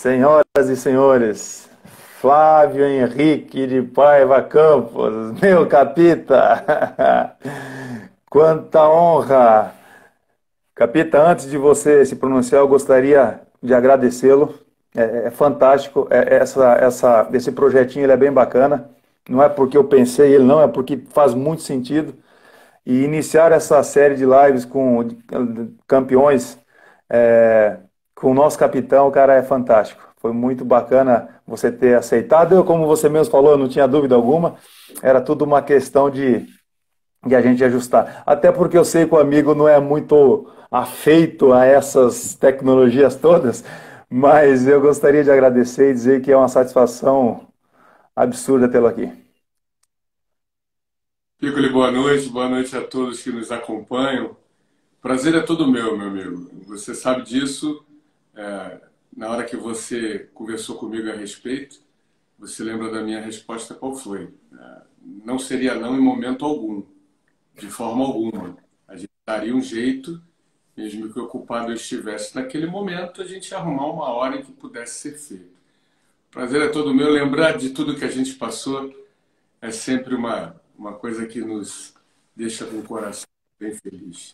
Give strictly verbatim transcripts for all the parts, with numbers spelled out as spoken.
Senhoras e senhores, Flávio Henrique de Paiva Campos, meu capita, quanta honra! Capita, antes de você se pronunciar, eu gostaria de agradecê-lo. É, é fantástico, é, essa, essa, esse projetinho ele é bem bacana. Não é porque eu pensei ele, não, é porque faz muito sentido. E iniciar essa série de lives com campeões, é, com o nosso capitão, cara, é fantástico. Foi muito bacana você ter aceitado. Eu, como você mesmo falou, eu não tinha dúvida alguma. Era tudo uma questão de, de a gente ajustar. Até porque eu sei que o amigo não é muito afeito a essas tecnologias todas, mas eu gostaria de agradecer e dizer que é uma satisfação absurda tê-lo aqui. Piccoli, boa noite, boa noite a todos que nos acompanham. Prazer é todo meu, meu amigo. Você sabe disso. é, na hora que você conversou comigo a respeito, você lembra da minha resposta qual foi? É, não seria não em momento algum, de forma alguma. A gente daria um jeito, mesmo que ocupado eu estivesse naquele momento, a gente ia arrumar uma hora em que pudesse ser feito. Prazer é todo meu. Lembrar de tudo que a gente passou é sempre uma, uma coisa que nos deixa com o coração bem feliz.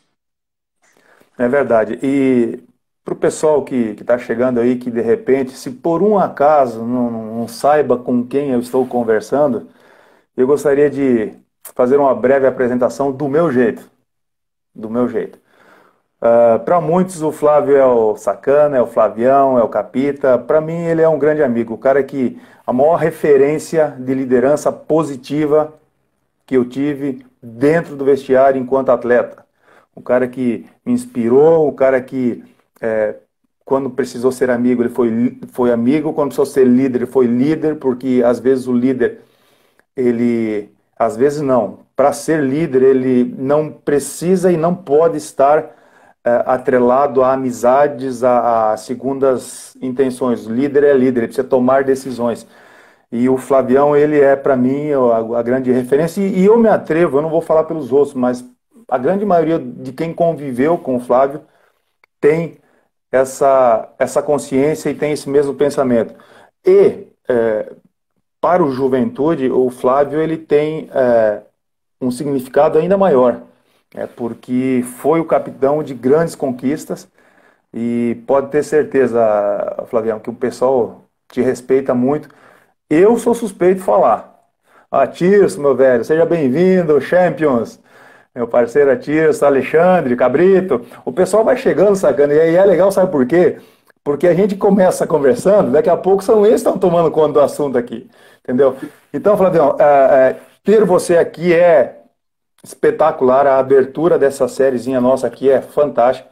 É verdade. E para o pessoal que está chegando aí, que de repente, se por um acaso não, não saiba com quem eu estou conversando, eu gostaria de fazer uma breve apresentação do meu jeito. Do meu jeito. Para muitos, o Flávio é o sacana, é o Flavião, é o capita. Para mim, ele é um grande amigo, o cara que a maior referência de liderança positiva que eu tive dentro do vestiário enquanto atleta. Um cara que me inspirou, um cara que, é, quando precisou ser amigo, ele foi, foi amigo, quando precisou ser líder, ele foi líder, porque às vezes o líder, ele, às vezes não, para ser líder, ele não precisa e não pode estar é, atrelado a amizades, a, a segundas intenções. O líder é líder, ele precisa tomar decisões. E o Flavião, ele é, para mim, a, a grande referência. E, e eu me atrevo, eu não vou falar pelos outros, mas a grande maioria de quem conviveu com o Flávio tem essa, essa consciência e tem esse mesmo pensamento. E, é, para o Juventude, o Flávio ele tem é, um significado ainda maior, é, porque foi o capitão de grandes conquistas e pode ter certeza, Flavião, que o pessoal te respeita muito. Eu sou suspeito de falar. Ah, Tirso, meu velho, seja bem-vindo, Champions. Meu parceiro Tirso, Alexandre, Cabrito. O pessoal vai chegando, sacando, e aí é legal, sabe por quê? Porque a gente começa conversando, daqui a pouco são eles que estão tomando conta do assunto aqui, entendeu? Então, Flavião, é, é, ter você aqui é espetacular, a abertura dessa sériezinha nossa aqui é fantástica.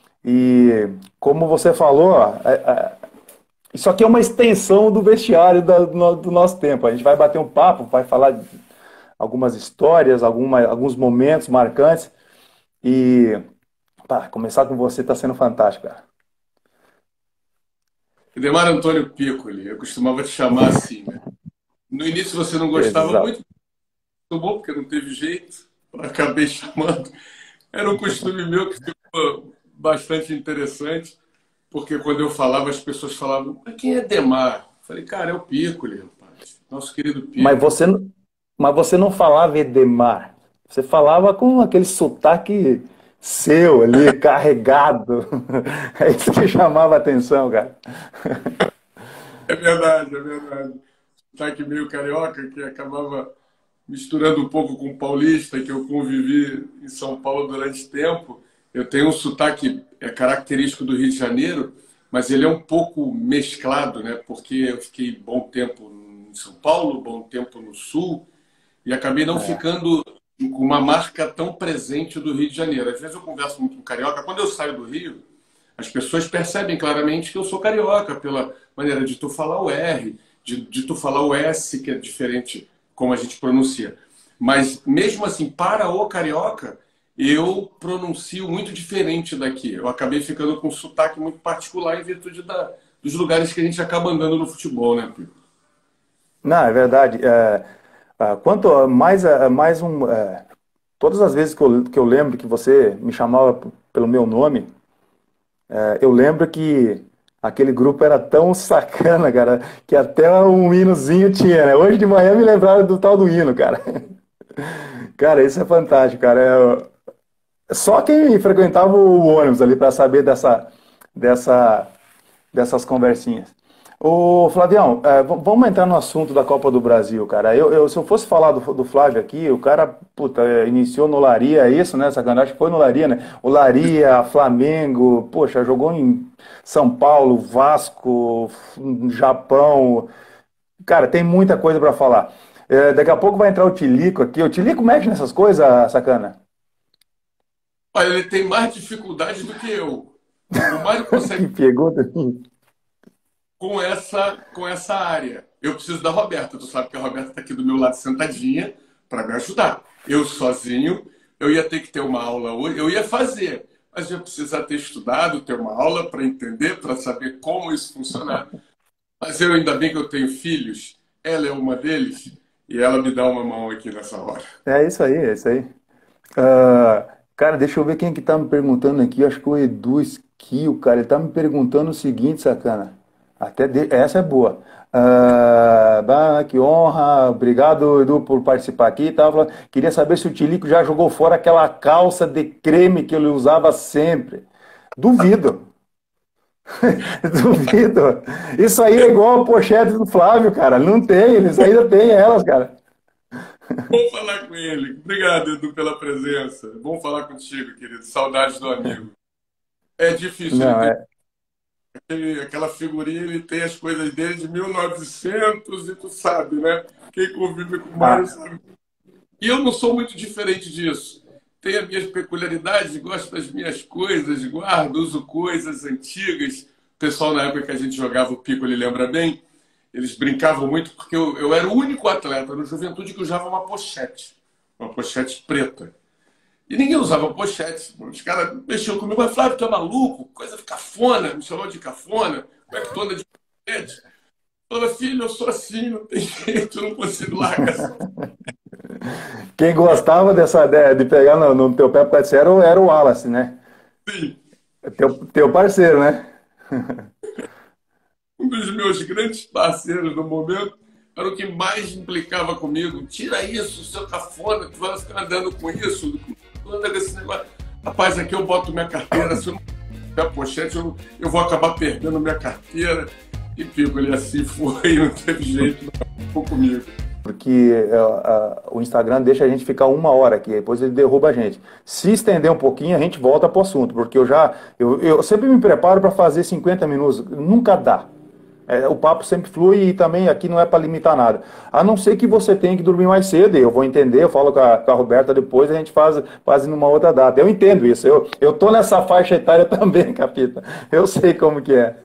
E como você falou, ó, é, é, isso aqui é uma extensão do vestiário da- do, no- do nosso tempo. A gente vai bater um papo, vai falar de algumas histórias, alguma, alguns momentos marcantes. E pá, começar com você está sendo fantástico, cara. Edemar Antônio Piccoli, eu costumava te chamar assim, né? No início você não gostava Exato. muito, muito bom, porque não teve jeito, eu acabei chamando. Era um costume meu que ficou bastante interessante, porque quando eu falava, as pessoas falavam, mas quem é Edemar? Eu falei, cara, é o Piccoli, rapaz, nosso querido Mas Piccoli. você, não- mas você não falava Edemar. Você falava com aquele sotaque seu ali, carregado. É isso que chamava a atenção, cara. É verdade, é verdade. Sotaque meio carioca, que acabava misturando um pouco com o paulista, que eu convivi em São Paulo durante tempo. Eu tenho um sotaque é característico do Rio de Janeiro, mas ele é um pouco mesclado, né? Porque eu fiquei bom tempo em São Paulo, bom tempo no Sul, e acabei não É, ficando com uma marca tão presente do Rio de Janeiro. Às vezes eu converso muito com carioca. Quando eu saio do Rio, as pessoas percebem claramente que eu sou carioca, pela maneira de tu falar o R, de, de tu falar o S, que é diferente como a gente pronuncia. Mas, mesmo assim, para o carioca, eu pronuncio muito diferente daqui. Eu acabei ficando com um sotaque muito particular em virtude da, dos lugares que a gente acaba andando no futebol, né, Pico? não, é verdade. É, ah, quanto a mais, a- mais um. É, todas as vezes que eu, que eu lembro que você me chamava p- pelo meu nome, é, eu lembro que Aquele grupo era tão sacana, cara, que até um hinozinho tinha, né? Hoje de manhã me lembraram do tal do hino, cara. Cara, isso é fantástico, cara. É só quem frequentava o ônibus ali para saber dessa, dessa, dessas conversinhas. Ô, Flavião, é, v- vamos entrar no assunto da Copa do Brasil, cara. Eu, eu- se eu fosse falar do, do Flávio aqui, o cara, puta, é, iniciou no Laria, é isso, né? Sacanagem, foi no Laria, né? O Laria, Flamengo, poxa, jogou em São Paulo, Vasco, Japão. Cara, tem muita coisa para falar. É, daqui a pouco vai entrar o Tilico aqui. O Tilico mexe nessas coisas, sacana? Olha, ele tem mais dificuldade do que eu. O Mário consegue Que pergunta. com essa, com essa área. Eu preciso da Roberta. Tu sabe que a Roberta está aqui do meu lado sentadinha para me ajudar. Eu sozinho, eu ia ter que ter uma aula hoje, eu ia fazer, mas eu precisava ter estudado, ter uma aula para entender, para saber como isso funciona. Mas eu ainda bem que eu tenho filhos, ela é uma deles, e ela me dá uma mão aqui nessa hora. É isso aí, é isso aí. Ah, cara, deixa eu ver quem que tá me perguntando aqui. Acho que o Edu Esquio, cara, ele tá me perguntando o seguinte, sacana. Até de- essa é boa. Ah, bah, que honra, obrigado, Edu, por participar aqui. Tava, queria saber se o Tilico já jogou fora aquela calça de creme que ele usava sempre. Duvido, duvido. Isso aí é igual a pochete do Flávio, cara. Não tem, eles ainda têm elas, cara. Vamos falar com ele. Obrigado, Edu, pela presença. Bom falar contigo, querido. Saudades do amigo. É difícil, ele Não, tem é. aquele- aquela figurinha, ele tem as coisas dele de mil e novecentos e tu sabe, né? Quem convive com o Mário Ah, sabe. E eu não sou muito diferente disso. Tenho as minhas peculiaridades, gosto das minhas coisas, guardo, uso coisas antigas. O pessoal, na época que a gente jogava o Pico, ele lembra bem, eles brincavam muito porque eu, eu era o único atleta no Juventude que usava uma pochete, uma pochete preta. E ninguém usava pochete. Os caras mexiam comigo, mas Flávio, tu é maluco? Coisa de cafona, me chamou de cafona. Como é que tu anda de pochete? Eu falava, filho, eu sou assim, não tem jeito, eu não consigo largar assim. quem gostava dessa de, de pegar no, no teu pé para era, o- era o Wallace, né? Teu, teu parceiro, né? Um dos meus grandes parceiros no momento era o que mais implicava comigo. Tira isso, seu cafona, tu vai ficar andando com isso, tu anda com esse negócio. Rapaz, aqui eu boto minha carteira, se eu não tiver a pochete, eu, eu vou acabar perdendo minha carteira. E pico, ele assim foi, não teve jeito, não ficou comigo. Porque é, a- o Instagram deixa a gente ficar uma hora aqui, depois ele derruba a gente. Se estender um pouquinho, a gente volta pro assunto, porque eu já, eu, eu sempre me preparo para fazer cinquenta minutos, nunca dá. É, o papo sempre flui e também aqui não é para limitar nada. A não ser que você tenha que dormir mais cedo, e eu vou entender, eu falo com a, com a Roberta depois, a gente faz, faz numa outra data. Eu entendo isso, eu, eu tô nessa faixa etária também, capita. Eu sei como que é.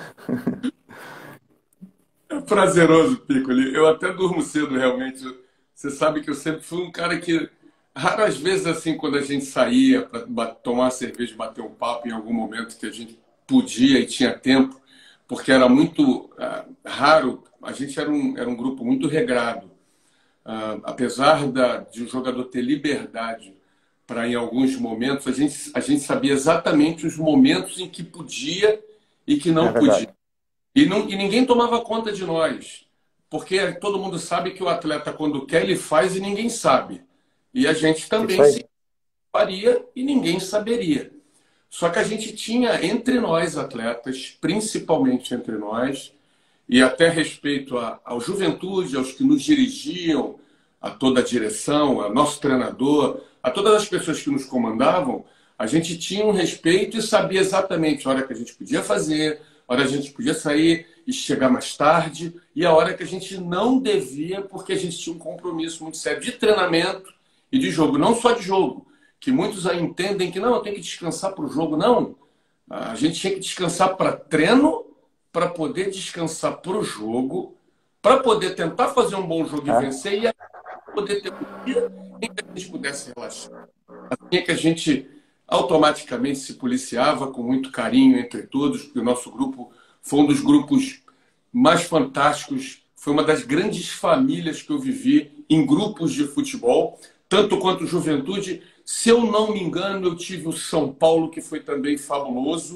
É prazeroso, Piccoli. Eu até durmo cedo, realmente. Você sabe que eu sempre fui um cara que, raras vezes, assim, quando a gente saía para tomar uma cerveja, bater um papo em algum momento que a gente podia e tinha tempo, porque era muito ah, raro, a gente era um, era um grupo muito regrado. Ah, apesar da, de o jogador ter liberdade para, em alguns momentos, a gente, a gente sabia exatamente os momentos em que podia e que É não verdade. podia. E, não, e ninguém tomava conta de nós, porque todo mundo sabe que o atleta, quando quer, ele faz e ninguém sabe. E a gente Isso também aí. se faria e ninguém saberia. Só que a gente tinha entre nós, atletas, principalmente entre nós, e até respeito à, ao juventude, aos que nos dirigiam, a toda a direção, a nosso treinador, a todas as pessoas que nos comandavam, a gente tinha um respeito e sabia exatamente a hora que a gente podia fazer, a hora que a gente podia sair e chegar mais tarde, e a hora que a gente não devia, porque a gente tinha um compromisso muito sério de treinamento e de jogo, não só de jogo, que muitos aí entendem que não, eu tenho que descansar para o jogo, não. A gente tinha que descansar para treino, para poder descansar para o jogo, para poder tentar fazer um bom jogo e É, vencer, e aí poder ter um dia em que a gente pudesse relaxar. Assim é que a gente automaticamente se policiava com muito carinho entre todos, porque o nosso grupo foi um dos grupos mais fantásticos, foi uma das grandes famílias que eu vivi em grupos de futebol, tanto quanto Juventude. Se eu não me engano, eu tive o São Paulo, que foi também fabuloso.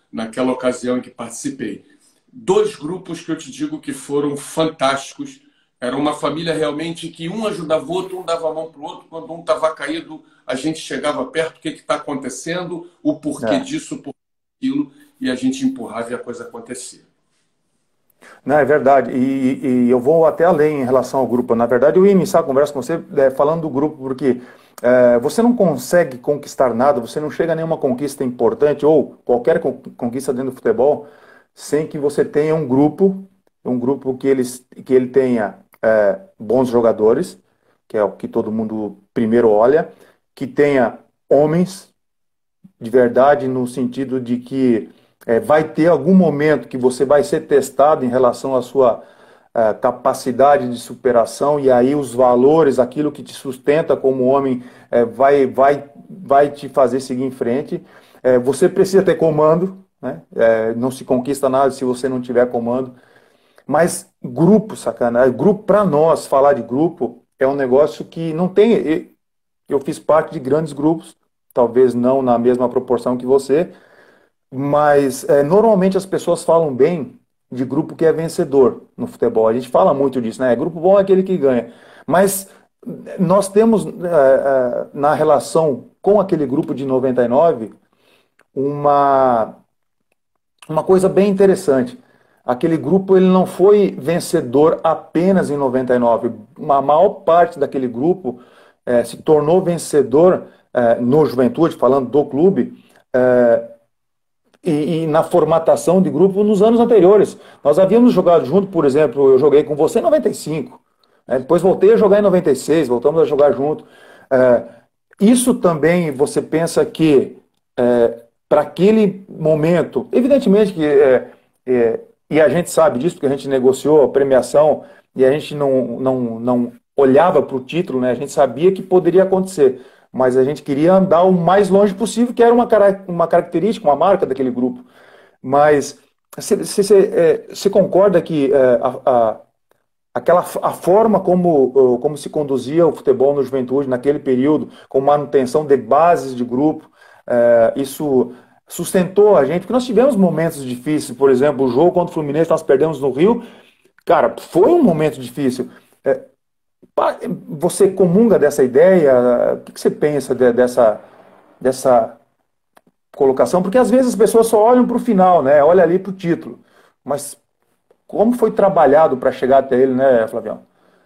naquela ocasião em que participei. Dois grupos que eu te digo que foram fantásticos. Era uma família realmente que um ajudava o outro, um dava a mão para o outro. Quando um estava caído, a gente chegava perto, o que está acontecendo, o porquê É. disso, o porquê daquilo, e a gente empurrava e a coisa acontecia. Não, é verdade. E, e eu vou até além em relação ao grupo. Na verdade, eu ia iniciar a conversa com você é, falando do grupo, porque é, você não consegue conquistar nada, você não chega a nenhuma conquista importante ou qualquer con- conquista dentro do futebol sem que você tenha um grupo, um grupo que, eles, que ele tenha é, bons jogadores, que é o que todo mundo primeiro olha, que tenha homens de verdade, no sentido de que é, vai ter algum momento que você vai ser testado em relação à sua é, capacidade de superação, e aí os valores, aquilo que te sustenta como homem, é, vai, vai, vai te fazer seguir em frente. É, você precisa ter comando, né? É, não se conquista nada se você não tiver comando. Mas grupo, sacana, grupo para nós, falar de grupo é um negócio que não tem. Eu fiz parte de grandes grupos, talvez não na mesma proporção que você, mas é, normalmente as pessoas falam bem de grupo que é vencedor no futebol. A gente fala muito disso, né? Grupo bom é aquele que ganha. Mas nós temos é, é, na relação com aquele grupo de noventa e nove uma, uma coisa bem interessante. Aquele grupo ele não foi vencedor apenas em noventa e nove. Uma maior parte daquele grupo eh, se tornou vencedor eh, no Juventude, falando do clube, eh, e, e na formatação de grupo nos anos anteriores. Nós havíamos jogado junto, por exemplo, eu joguei com você em noventa e cinco, né? Depois voltei a jogar em noventa e seis, voltamos a jogar junto. Eh, isso também você pensa que é, para aquele momento, evidentemente que é, é, e a gente sabe disso porque a gente negociou a premiação e a gente não, não, não olhava para o título, né? A gente sabia que poderia acontecer, mas a gente queria andar o mais longe possível, que era uma, cara- uma característica, uma marca daquele grupo. Mas você, você, é, você concorda que é, a, a- aquela a forma como, como se conduzia o futebol no Juventude naquele período, com manutenção de bases de grupo, é, isso sustentou a gente, porque nós tivemos momentos difíceis, por exemplo, o jogo contra o Fluminense, nós perdemos no Rio, cara, foi um momento difícil. É, pa- você comunga dessa ideia? O que que você pensa de- dessa, dessa colocação? Porque às vezes as pessoas só olham para o final, né? Olha ali para o título. Mas como foi trabalhado para chegar até ele, né, Flavião?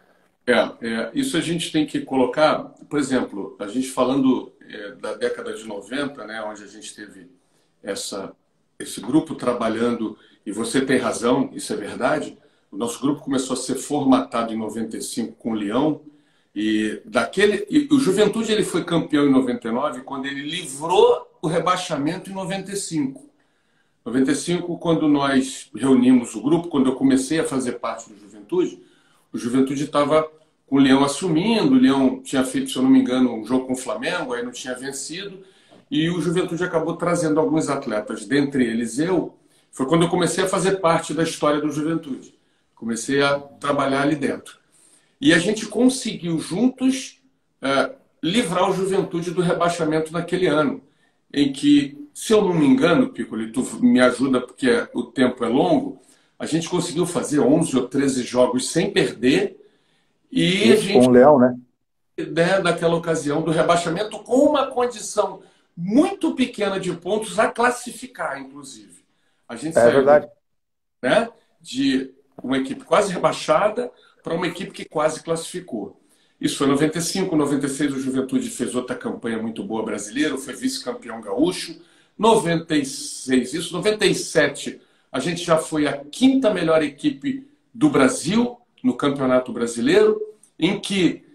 É, é, isso a gente tem que colocar, por exemplo, a gente falando é, da década de noventa, né, onde a gente teve essa, esse grupo trabalhando, e você tem razão, isso é verdade. O nosso grupo começou a ser formatado em noventa e cinco com o Leão, e daquele e o Juventude ele foi campeão em noventa e nove quando ele livrou o rebaixamento em noventa e cinco. noventa e cinco, quando nós reunimos o grupo, quando eu comecei a fazer parte do Juventude, o Juventude estava com o Leão assumindo, o Leão tinha feito, se eu não me engano, um jogo com o Flamengo, aí não tinha vencido, e o Juventude acabou trazendo alguns atletas, dentre eles eu. Foi quando eu comecei a fazer parte da história do Juventude. Comecei a trabalhar ali dentro. E a gente conseguiu juntos eh, livrar o Juventude do rebaixamento naquele ano, em que, se eu não me engano, Piccoli, tu me ajuda porque o tempo é longo, a gente conseguiu fazer onze ou treze jogos sem perder e a Isso, com gente, o Leão, né? né, naquela ocasião do rebaixamento, com uma condição muito pequena de pontos a classificar, inclusive. A gente É saiu do, verdade. né, de uma equipe quase rebaixada para uma equipe que quase classificou. Isso foi em noventa e cinco, noventa e seis o Juventude fez outra campanha muito boa brasileira, foi vice-campeão gaúcho. noventa e seis, isso, noventa e sete, a gente já foi a quinta melhor equipe do Brasil no Campeonato Brasileiro, em que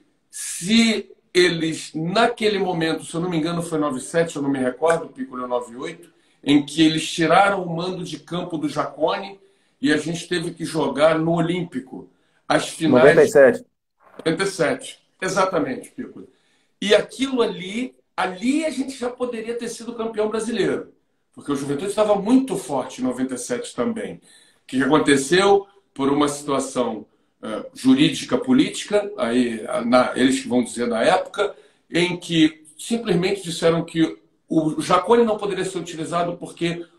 se eles, naquele momento, se eu não me engano foi noventa e sete, eu não me recordo, Piccolo noventa e oito, em que eles tiraram o mando de campo do Jacone e a gente teve que jogar no Olímpico as noventa e finais de sete. noventa e sete. Exatamente, Piccolo. E aquilo ali, ali a gente já poderia ter sido campeão brasileiro, porque o Juventude estava muito forte em noventa e sete também. O que aconteceu? Por uma situação uh, jurídica política, aí, na, eles que vão dizer na época, em que simplesmente disseram que o Jacone não poderia ser utilizado porque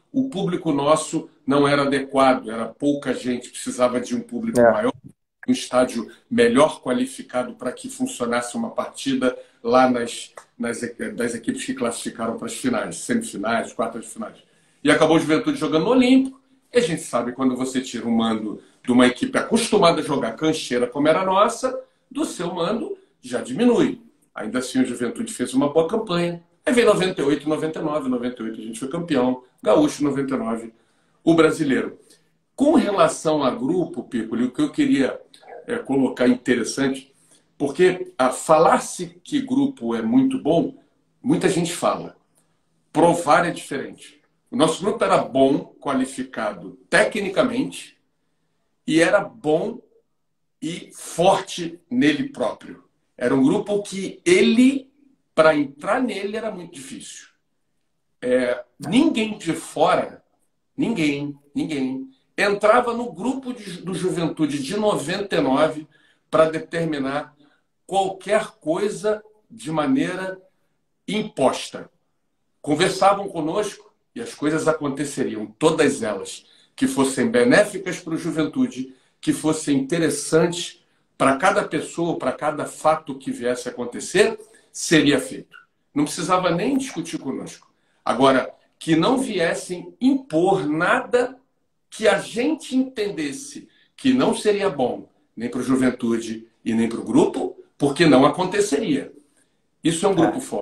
o público nosso não era adequado, era pouca gente, precisava de um público É. maior, um estádio melhor qualificado para que funcionasse uma partida lá nas, nas das equipes que classificaram para as finais, semifinais, quartas de finais. E acabou o Juventude jogando no Olímpico. E a gente sabe quando você tira o mando de uma equipe acostumada a jogar cancheira como era a nossa, do seu mando já diminui. Ainda assim, o Juventude fez uma boa campanha. Aí veio noventa e oito, noventa e nove, noventa e oito a gente foi campeão, Gaúcho noventa e nove, o brasileiro. Com relação a grupo, Piccoli, o que eu queria é, colocar interessante, porque a falar-se que grupo é muito bom, muita gente fala. Provar é diferente. O nosso grupo era bom, qualificado tecnicamente, e era bom e forte nele próprio. Era um grupo que ele, para entrar nele, era muito difícil. É, ninguém de fora, ninguém, ninguém, entrava no grupo de, do Juventude de noventa e nove para determinar qualquer coisa de maneira imposta. Conversavam conosco e as coisas aconteceriam, todas elas, que fossem benéficas para o Juventude, que fossem interessantes para cada pessoa, para cada fato que viesse a acontecer, seria feito. Não precisava nem discutir conosco. Agora, que não viessem impor nada que a gente entendesse que não seria bom nem para o Juventude e nem para o grupo, porque não aconteceria. Isso é um grupo forte.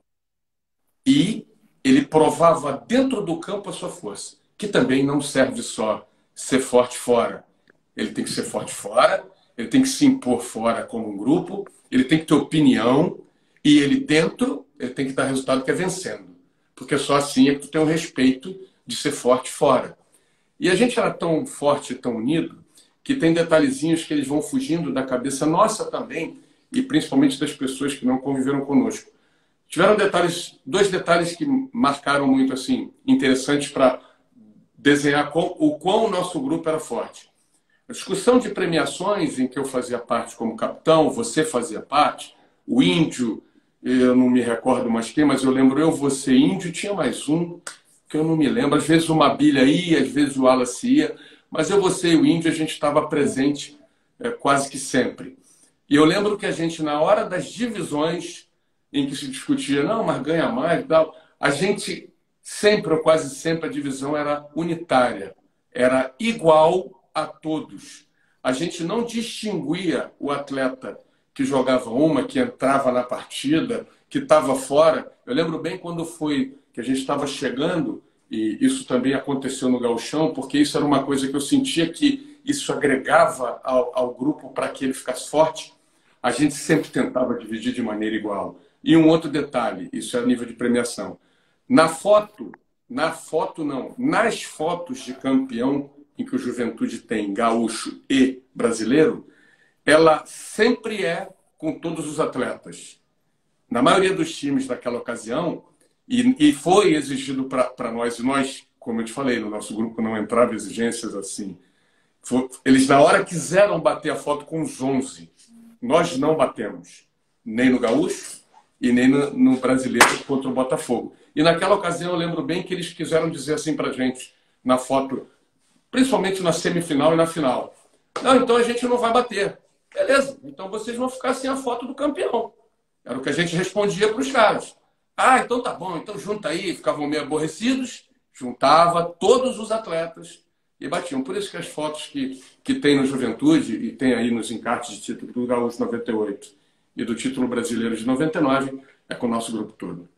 E ele provava dentro do campo a sua força, que também não serve só ser forte fora. Ele tem que ser forte fora, ele tem que se impor fora como um grupo, ele tem que ter opinião, e ele dentro, ele tem que dar resultado que é vencendo. Porque só assim é que tu tem o respeito de ser forte fora. E a gente era tão forte e tão unido, que tem detalhezinhos que eles vão fugindo da cabeça nossa também, e principalmente das pessoas que não conviveram conosco. Tiveram detalhes, dois detalhes que marcaram muito assim, interessantes para desenhar o quão o nosso grupo era forte. A discussão de premiações em que eu fazia parte como capitão, você fazia parte, o Índio, eu não me recordo mais quem, mas eu lembro eu, você, Índio, tinha mais um, que eu não me lembro. Às vezes o Mabilha ia, às vezes o Wallace ia, mas eu, você e o Índio, a gente estava presente é, quase que sempre. E eu lembro que a gente, na hora das divisões, em que se discutia, não, mas ganha mais e tal, a gente sempre, ou quase sempre, a divisão era unitária, era igual a todos. A gente não distinguia o atleta que jogava uma, que entrava na partida, que estava fora. Eu lembro bem quando foi que a gente estava chegando, e isso também aconteceu no Gauchão, porque isso era uma coisa que eu sentia que isso agregava ao, ao grupo para que ele ficasse forte. A gente sempre tentava dividir de maneira igual. E um outro detalhe, isso é a nível de premiação. Na foto, na foto não, nas fotos de campeão em que o Juventude tem gaúcho e brasileiro, ela sempre é com todos os atletas. Na maioria dos times daquela ocasião, e, e foi exigido para nós, e nós, como eu te falei, no nosso grupo não entrava exigências assim. Foi, eles, na hora, quiseram bater a foto com os onze. Nós não batemos, nem no gaúcho e nem no, no brasileiro contra o Botafogo. E naquela ocasião eu lembro bem que eles quiseram dizer assim para a gente, na foto, principalmente na semifinal e na final. Não, então a gente não vai bater. Beleza, então vocês vão ficar sem a foto do campeão. Era o que a gente respondia para os caras. Ah, então tá bom, então junta aí. Ficavam meio aborrecidos, juntava todos os atletas e batiam. Por isso que as fotos que, que tem no Juventude, e tem aí nos encartes de título do Gaúcho noventa e oito e do título brasileiro de noventa e nove, é com o nosso grupo todo.